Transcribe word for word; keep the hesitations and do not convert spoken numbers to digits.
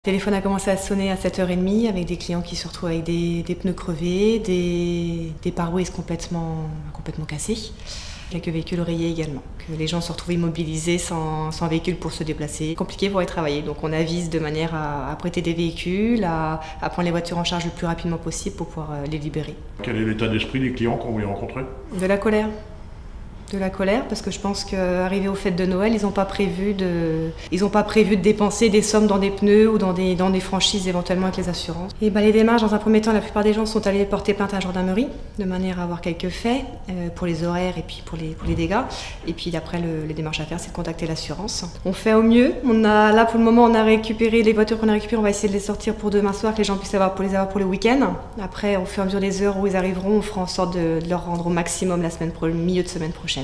Le téléphone a commencé à sonner à sept heures trente avec des clients qui se retrouvent avec des, des pneus crevés, des, des pare-brises complètement, complètement cassés, quelques véhicules rayés également, que les gens se retrouvent immobilisés sans, sans véhicule pour se déplacer. Compliqué pour aller travailler, donc on avise de manière à, à prêter des véhicules, à, à prendre les voitures en charge le plus rapidement possible pour pouvoir les libérer. Quel est l'état d'esprit des clients qu'on vous rencontrez? De la colère. De la colère, parce que je pense qu'arrivé aux fêtes de Noël, ils n'ont pas prévu de, ils n'ont pas prévu de dépenser des sommes dans des pneus ou dans des, dans des franchises éventuellement avec les assurances. Et bah, les démarches, dans un premier temps, la plupart des gens sont allés porter plainte à la gendarmerie, de manière à avoir quelques faits euh, pour les horaires et puis pour les, pour les dégâts. Et puis après, le, les démarches à faire, c'est de contacter l'assurance. On fait au mieux. On a, là, pour le moment, on a récupéré les voitures qu'on a récupérées. On va essayer de les sortir pour demain soir, que les gens puissent avoir, pour les avoir pour le week-end. Après, au fur et à mesure des heures où ils arriveront, on fera en sorte de, de leur rendre au maximum la semaine pro, milieu de semaine prochaine.